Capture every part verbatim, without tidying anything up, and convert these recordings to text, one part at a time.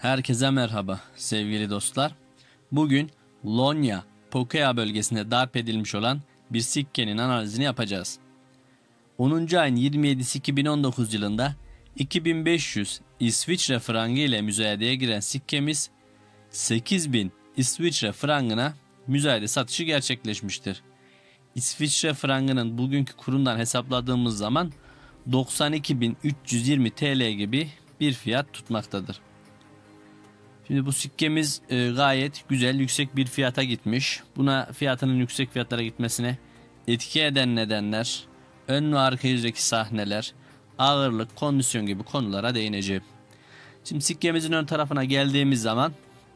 Herkese merhaba sevgili dostlar. Bugün Lonya, Pokea bölgesinde darp edilmiş olan bir sikkenin analizini yapacağız. onuncu ayın yirmi yedisi iki bin on dokuz yılında iki bin beş yüz İsviçre frangı ile müzayedeye giren sikkemiz sekiz bin İsviçre frangına müzayede satışı gerçekleşmiştir. İsviçre frangının bugünkü kurundan hesapladığımız zaman doksan iki bin üç yüz yirmi T L gibi bir fiyat tutmaktadır. Şimdi bu sikkemiz e, gayet güzel, yüksek bir fiyata gitmiş. Buna fiyatının yüksek fiyatlara gitmesine etki eden nedenler, ön ve arka yüzdeki sahneler, ağırlık, kondisyon gibi konulara değineceğim. Şimdi sikkemizin ön tarafına geldiğimiz zaman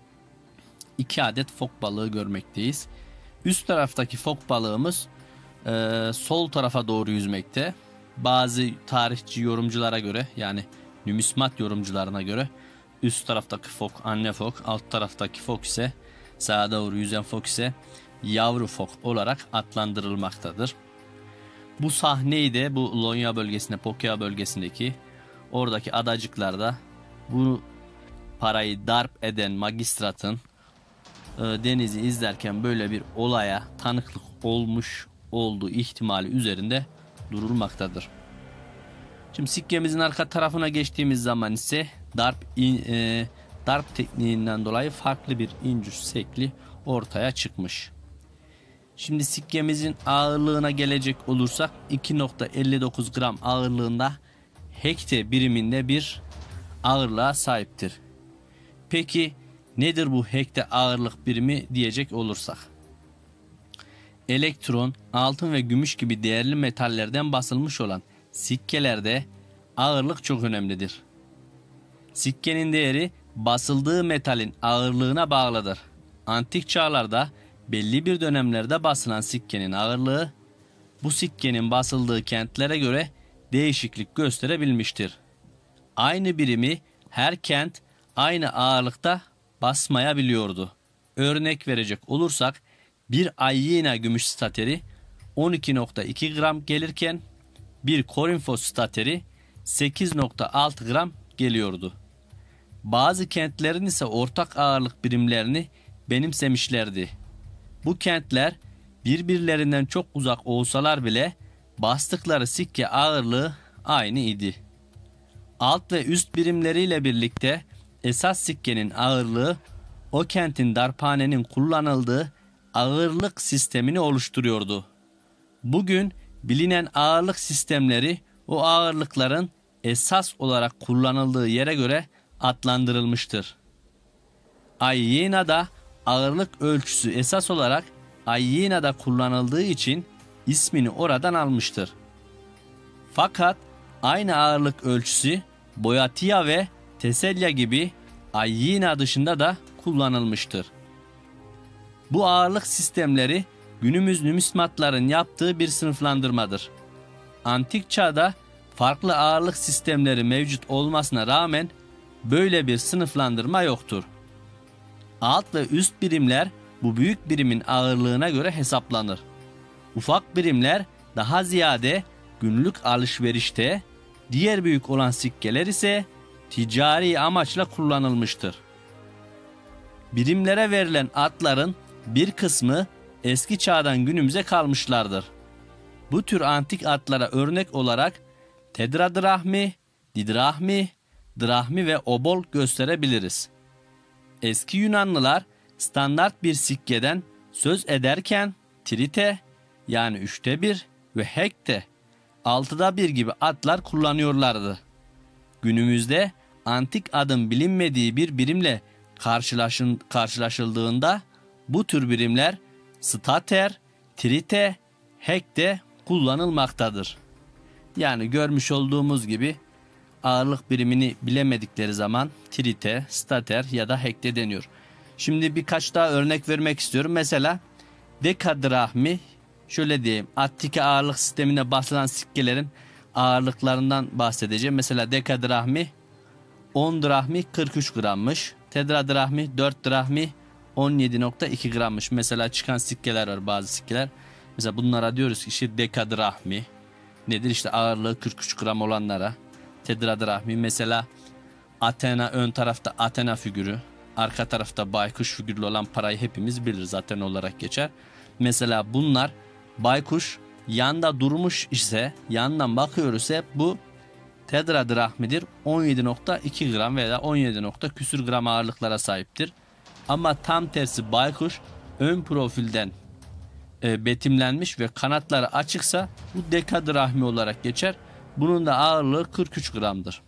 iki adet fok balığı görmekteyiz. Üst taraftaki fok balığımız e, sol tarafa doğru yüzmekte. Bazı tarihçi yorumculara göre, yani nümismat yorumcularına göre üst taraftaki fok anne fok, alt taraftaki fok ise, sağa doğru yüzen fok ise yavru fok olarak adlandırılmaktadır. Bu sahneyi de bu Lonya bölgesinde, Pokea bölgesindeki oradaki adacıklarda bu parayı darp eden magistratın e, denizi izlerken böyle bir olaya tanıklık olmuş olduğu ihtimali üzerinde durulmaktadır. Şimdi sikkemizin arka tarafına geçtiğimiz zaman ise darp in, e, darp tekniğinden dolayı farklı bir incüs şekli ortaya çıkmış. Şimdi sikkemizin ağırlığına gelecek olursak iki nokta elli dokuz gram ağırlığında hekte biriminde bir ağırlığa sahiptir. Peki nedir bu hekte ağırlık birimi diyecek olursak? Elektron, altın ve gümüş gibi değerli metallerden basılmış olan sikkelerde ağırlık çok önemlidir. Sikkenin değeri basıldığı metalin ağırlığına bağlıdır. Antik çağlarda belli bir dönemlerde basılan sikkenin ağırlığı bu sikkenin basıldığı kentlere göre değişiklik gösterebilmiştir. Aynı birimi her kent aynı ağırlıkta basmayabiliyordu. Örnek verecek olursak bir ayyina gümüş stateri on iki nokta iki gram gelirken bir Korinfos stateri sekiz nokta altı gram geliyordu. Bazı kentlerin ise ortak ağırlık birimlerini benimsemişlerdi. Bu kentler birbirlerinden çok uzak olsalar bile bastıkları sikke ağırlığı aynı idi. Alt ve üst birimleriyle birlikte esas sikkenin ağırlığı o kentin darphanenin kullanıldığı ağırlık sistemini oluşturuyordu. Bugün bilinen ağırlık sistemleri o ağırlıkların esas olarak kullanıldığı yere göre adlandırılmıştır. Ayyina'da ağırlık ölçüsü esas olarak Ayyina'da kullanıldığı için ismini oradan almıştır. Fakat aynı ağırlık ölçüsü Boyatia ve Teselya gibi Ayyina dışında da kullanılmıştır. Bu ağırlık sistemleri günümüz nümismatların yaptığı bir sınıflandırmadır. Antik çağda farklı ağırlık sistemleri mevcut olmasına rağmen böyle bir sınıflandırma yoktur. Alt ve üst birimler bu büyük birimin ağırlığına göre hesaplanır. Ufak birimler daha ziyade günlük alışverişte, diğer büyük olan sikkeler ise ticari amaçla kullanılmıştır. Birimlere verilen adların bir kısmı eski çağdan günümüze kalmışlardır. Bu tür antik adlara örnek olarak tetradrahmi, didrahmi, drahmi ve obol gösterebiliriz. Eski Yunanlılar standart bir sikkeden söz ederken trite, yani üçte bir ve hekte, altıda bir gibi adlar kullanıyorlardı. Günümüzde antik adın bilinmediği bir birimle karşılaşın, karşılaşıldığında bu tür birimler stater, trite, hekte kullanılmaktadır. Yani görmüş olduğumuz gibi ağırlık birimini bilemedikleri zaman trite, stater ya da hekte deniyor. Şimdi birkaç daha örnek vermek istiyorum. Mesela dekadrahmi, şöyle diyeyim, Attika ağırlık sistemine basılan sikkelerin ağırlıklarından bahsedeceğim. Mesela dekadrahmi on drahmi kırk üç grammış. Tetradrahmi dört drahmi on yedi nokta iki grammış. Mesela çıkan sikkeler var, bazı sikkeler. Mesela bunlara diyoruz ki işte dekadrahmi nedir? İşte ağırlığı kırk üç gram olanlara tetradrahmi. Mesela Athena, ön tarafta Athena figürü, arka tarafta baykuş figürlü olan parayı hepimiz biliriz, Athena olarak geçer. Mesela bunlar baykuş yanda durmuş ise, yandan bakıyoruz ise bu tetradrahmidir. on yedi nokta iki gram veya on yedi nokta küsür gram ağırlıklara sahiptir. Ama tam tersi baykuş ön profilden e, betimlenmiş ve kanatları açıksa bu dekadrahmi olarak geçer. Bunun da ağırlığı kırk üç gramdır.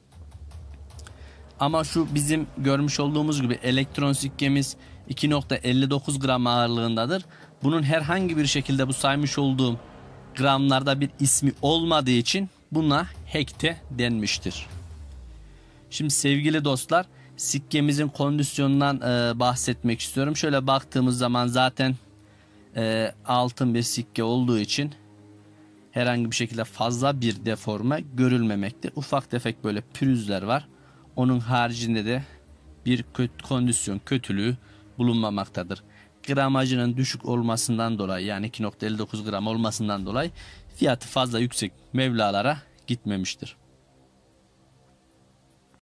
Ama şu bizim görmüş olduğumuz gibi elektron sikkemiz iki nokta elli dokuz gram ağırlığındadır. Bunun herhangi bir şekilde bu saymış olduğum gramlarda bir ismi olmadığı için buna hekte denmiştir. Şimdi sevgili dostlar, sikkemizin kondisyonundan e, bahsetmek istiyorum. Şöyle baktığımız zaman zaten e, altın bir sikke olduğu için herhangi bir şekilde fazla bir deforme görülmemekte. Ufak tefek böyle pürüzler var. Onun haricinde de bir kötü kondisyon, kötülüğü bulunmamaktadır. Gramajının düşük olmasından dolayı, yani iki nokta elli dokuz gram olmasından dolayı fiyatı fazla yüksek mevlalara gitmemiştir.